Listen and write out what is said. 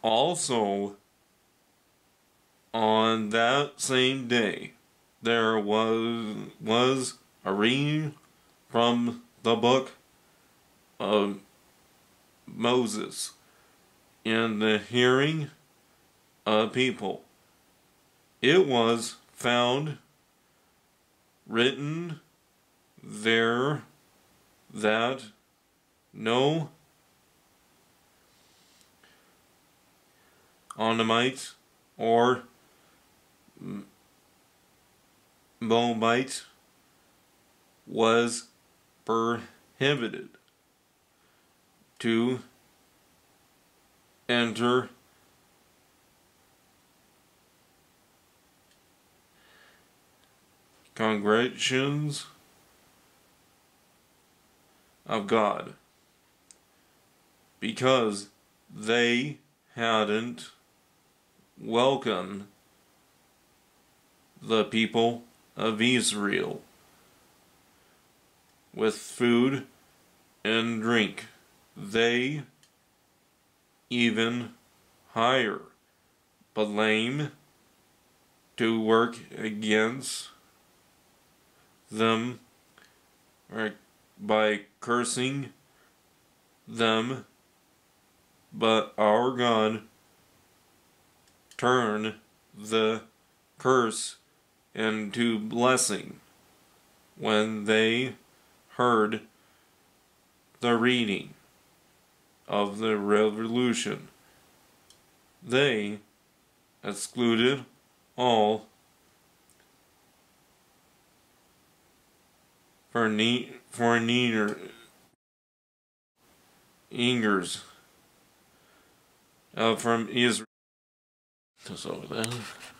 Also, on that same day, there was a reading from the book of Moses in the hearing of people. It was found written there that no Edomite or Moabite was prohibited to enter congregations of God because they hadn't welcomed the people of Israel with food and drink. They even hire Balaam to work against them by cursing them, but our God turned the curse into blessing when they heard the reading of the revolution. They excluded all foreigners from Israel. So then.